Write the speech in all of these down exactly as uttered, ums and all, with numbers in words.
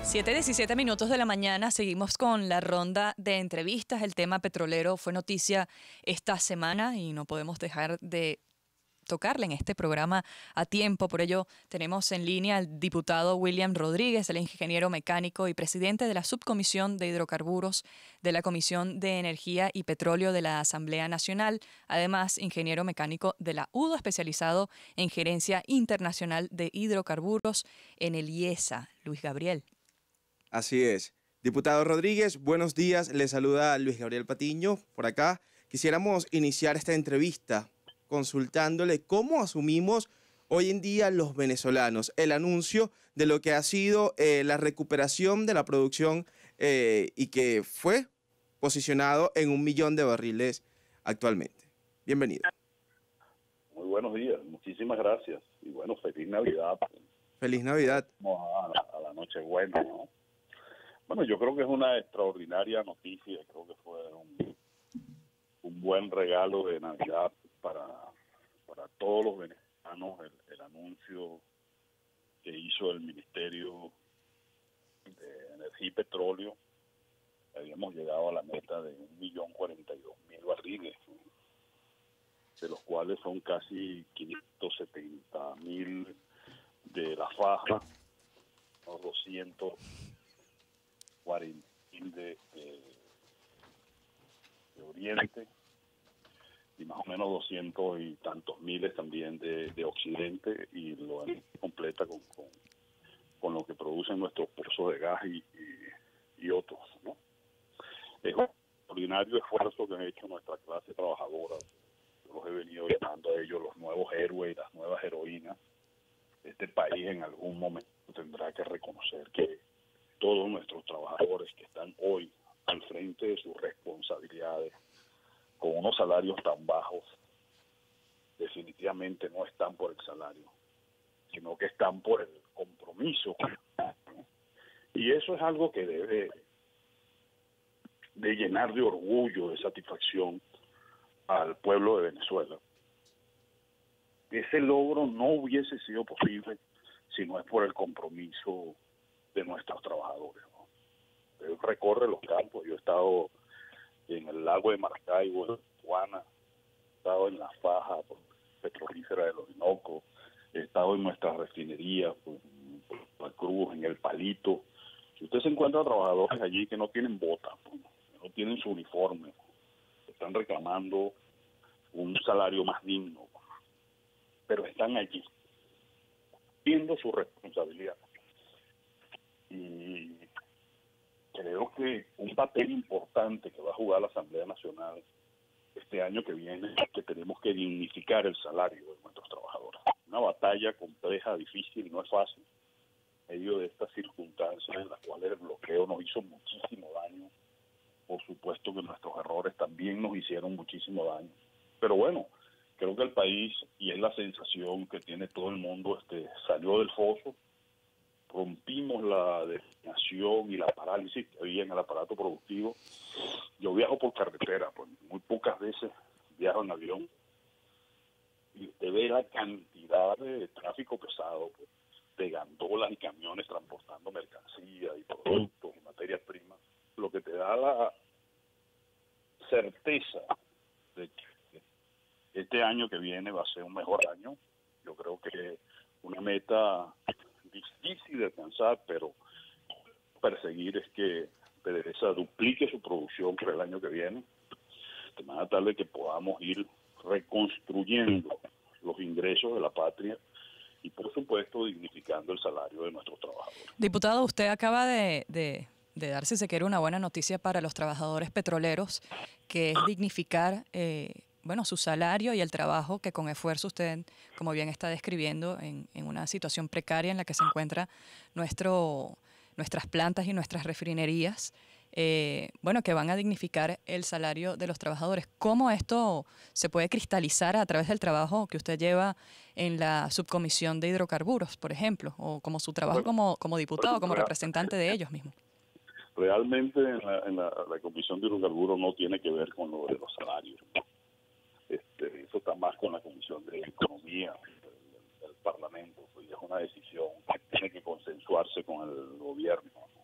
siete diecisiete minutos de la mañana, seguimos con la ronda de entrevistas. El tema petrolero fue noticia esta semana y no podemos dejar de tocarle en este programa a tiempo. Por ello, tenemos en línea al diputado William Rodríguez, el ingeniero mecánico y presidente de la Subcomisión de Hidrocarburos de la Comisión de Energía y Petróleo de la Asamblea Nacional. Además, ingeniero mecánico de la U D O, especializado en gerencia internacional de hidrocarburos en el I E S A. Luis Gabriel. Así es. Diputado Rodríguez, buenos días. Le saluda Luis Gabriel Patiño por acá. Quisiéramos iniciar esta entrevista consultándole cómo asumimos hoy en día los venezolanos el anuncio de lo que ha sido eh, la recuperación de la producción eh, y que fue posicionado en un millón de barriles actualmente. Bienvenido. Muy buenos días, muchísimas gracias. Y bueno, feliz Navidad. Feliz Navidad. Vamos a, a la Nochebuena, ¿no? Bueno, yo creo que es una extraordinaria noticia, creo que fue un, un buen regalo de Navidad para, para todos los venezolanos, el, el anuncio que hizo el Ministerio de Energía y Petróleo. Habíamos llegado a la meta de un millón cuarenta y dos mil barriles, ¿no? De los cuales son casi quinientos setenta mil de la faja, unos doscientos cuarenta mil de, de, de Oriente y más o menos doscientos y tantos miles también de, de Occidente, y lo completa con, con, con lo que producen nuestros pozos de gas y, y, y otros, ¿no? Es un extraordinario esfuerzo que han hecho nuestra clase trabajadora. Yo los he venido llamando a ellos los nuevos héroes y las nuevas heroínas. Este país en algún momento tendrá que reconocer que todos nuestros trabajadores que están hoy al frente de sus responsabilidades, con unos salarios tan bajos, definitivamente no están por el salario, sino que están por el compromiso. Y eso es algo que debe de llenar de orgullo, de satisfacción al pueblo de Venezuela. Ese logro no hubiese sido posible si no es por el compromiso de nuestros trabajadores, ¿no? Él recorre los campos. Yo he estado en el lago de Maracaibo, en Tijuana, he estado en la faja petrolífera del Orinoco, he estado en nuestras refinerías, pues, en la Cruz, en el Palito. Si usted se encuentra trabajadores allí que no tienen botas, pues, que no tienen su uniforme, están reclamando un salario más digno, pero están allí, viendo su responsabilidad. Y creo que un papel importante que va a jugar la Asamblea Nacional este año que viene es que tenemos que dignificar el salario de nuestros trabajadores. Una batalla compleja, difícil, no es fácil, en medio de estas circunstancias en las cuales el bloqueo nos hizo muchísimo daño. Por supuesto que nuestros errores también nos hicieron muchísimo daño. Pero bueno, creo que el país, y es la sensación que tiene todo el mundo, este, salió del foso. Rompimos la designación y la parálisis que había en el aparato productivo. Yo viajo por carretera, pues muy pocas veces viajo en avión, y usted ve la cantidad de tráfico pesado, pues, de gandolas y camiones transportando mercancía y productos y materias primas, lo que te da la certeza de que este año que viene va a ser un mejor año. Yo creo que una meta difícil de alcanzar, pero perseguir es que PDVSA duplique su producción para el año que viene, de manera tal de que podamos ir reconstruyendo los ingresos de la patria y, por supuesto, dignificando el salario de nuestros trabajadores. Diputado, usted acaba de, de, de dar, si se quiere, una buena noticia para los trabajadores petroleros, que es dignificar eh, bueno, su salario y el trabajo que con esfuerzo usted, como bien está describiendo, en, en una situación precaria en la que se encuentra nuestro, nuestras plantas y nuestras refinerías, eh, bueno, que van a dignificar el salario de los trabajadores. ¿Cómo esto se puede cristalizar a través del trabajo que usted lleva en la Subcomisión de Hidrocarburos, por ejemplo, o como su trabajo bueno, como, como diputado, como representante de ellos mismos? Realmente en, la, en la, la Comisión de Hidrocarburos no tiene que ver con lo de los salarios. Este, eso está más con la Comisión de Economía del, del Parlamento, pues es una decisión que tiene que consensuarse con el gobierno, ¿no?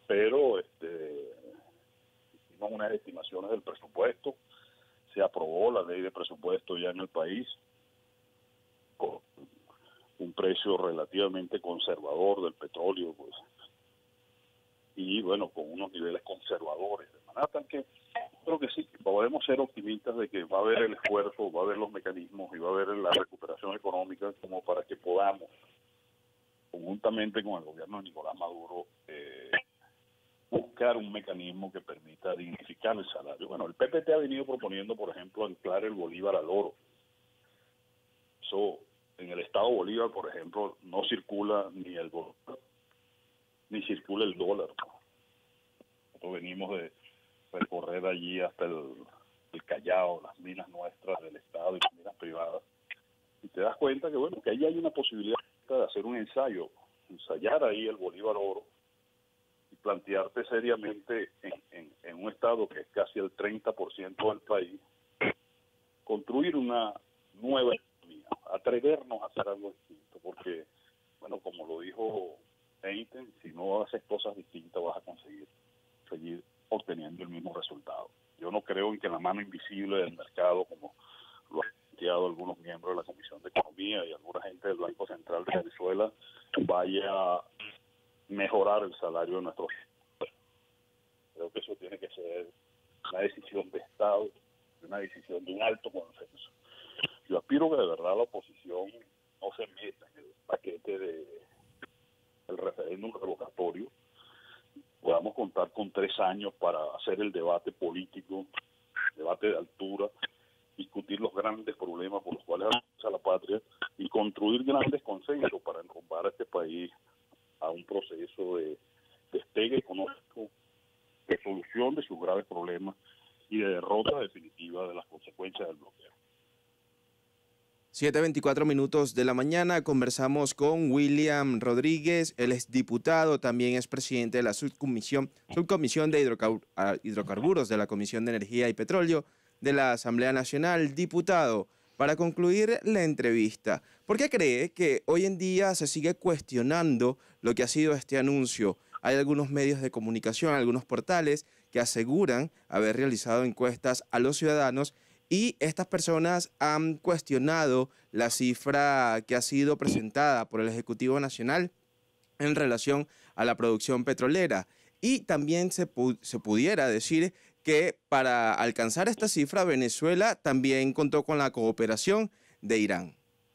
pero este, hicimos unas estimaciones del presupuesto, se aprobó la ley de presupuesto ya en el país, con un precio relativamente conservador del petróleo, pues, y bueno, con unos niveles conservadores, de manera tal que creo que sí, podemos ser optimistas de que va a haber el esfuerzo, va a haber los mecanismos y va a haber la recuperación económica como para que podamos, conjuntamente con el gobierno de Nicolás Maduro, eh, buscar un mecanismo que permita dignificar el salario. Bueno, el P P T ha venido proponiendo, por ejemplo, anclar el bolívar al oro. Eso, en el estado Bolívar, por ejemplo, no circula ni el bolívar, ni circula el dólar. Nosotros venimos de recorrer allí hasta el, el Callao, las minas nuestras del Estado y las minas privadas, y te das cuenta que, bueno, que ahí hay una posibilidad de hacer un ensayo, ensayar ahí el bolívar oro, y plantearte seriamente en, en, en un estado que es casi el treinta por ciento del país, construir una nueva economía, atrevernos a hacer algo distinto, porque, bueno, como lo dijo Einstein, si no haces cosas distintas vas a conseguir seguir obteniendo el mismo resultado. Yo no creo en que la mano invisible del mercado, como lo han planteado algunos miembros de la Comisión de Economía y alguna gente del Banco Central de Venezuela, vaya a mejorar el salario de nuestros trabajadores. Creo que eso tiene que ser una decisión de Estado, una decisión de un alto consenso. Yo aspiro que de verdad la oposición no se meta en el paquete de el referéndum revocatorio. Podamos contar con tres años para hacer el debate político, debate de altura, discutir los grandes problemas por los cuales avanza la patria y construir grandes consensos para enrumbar a este país a un proceso de despegue económico, de solución de sus graves problemas y de derrota definitiva de las consecuencias del bloqueo. siete veinticuatro minutos de la mañana, conversamos con William Rodríguez, él es diputado, también es presidente de la subcomisión, subcomisión de hidrocarburos de la Comisión de Energía y Petróleo de la Asamblea Nacional. Diputado, para concluir la entrevista, ¿por qué cree que hoy en día se sigue cuestionando lo que ha sido este anuncio? Hay algunos medios de comunicación, algunos portales que aseguran haber realizado encuestas a los ciudadanos y estas personas han cuestionado la cifra que ha sido presentada por el Ejecutivo Nacional en relación a la producción petrolera. Y también se, pu se pudiera decir que para alcanzar esta cifra, Venezuela también contó con la cooperación de Irán.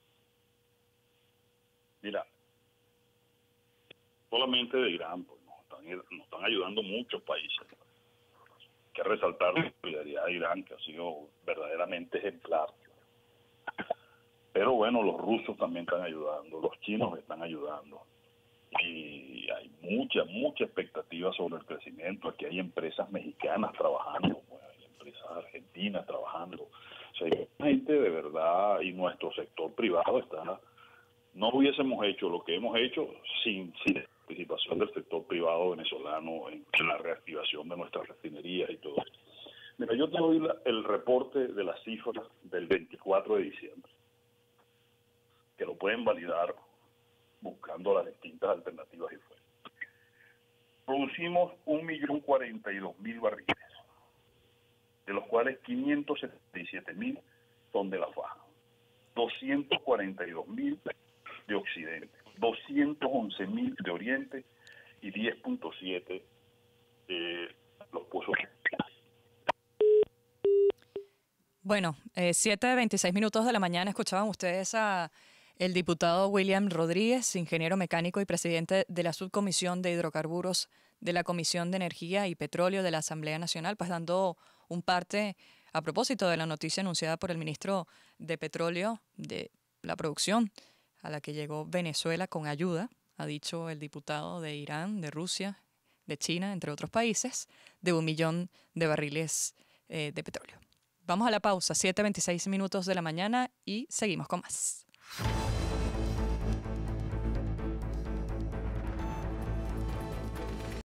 Mira, solamente de Irán, pues nos están, nos están ayudando muchos países. Hay que resaltar la solidaridad de Irán, que ha sido verdaderamente ejemplar. Pero bueno, los rusos también están ayudando, los chinos están ayudando. Y hay mucha, mucha expectativa sobre el crecimiento. Aquí hay empresas mexicanas trabajando, bueno, hay empresas argentinas trabajando. O sea, hay gente de verdad, y nuestro sector privado está... No hubiésemos hecho lo que hemos hecho sin, sin la participación del sector privado venezolano en, en la reactivación de nuestras refinerías y todo eso. Mira, yo te doy la, el reporte de las cifras del veinticuatro de diciembre, que lo pueden validar buscando las distintas alternativas y fuentes. Producimos un millón cuarenta y dos mil barriles, de los cuales quinientos setenta y siete mil son de la faja, doscientos cuarenta y dos mil de Occidente, doscientos once mil de Oriente y diez punto siete de los pozos. Bueno, eh, siete veintiséis minutos de la mañana escuchaban ustedes a el diputado William Rodríguez, ingeniero mecánico y presidente de la subcomisión de hidrocarburos de la Comisión de Energía y Petróleo de la Asamblea Nacional, pues dando un parte a propósito de la noticia anunciada por el ministro de Petróleo de la producción a la que llegó Venezuela con ayuda, ha dicho el diputado, de Irán, de Rusia, de China, entre otros países, de un millón de barriles eh, de petróleo. Vamos a la pausa, siete veintiséis minutos de la mañana y seguimos con más.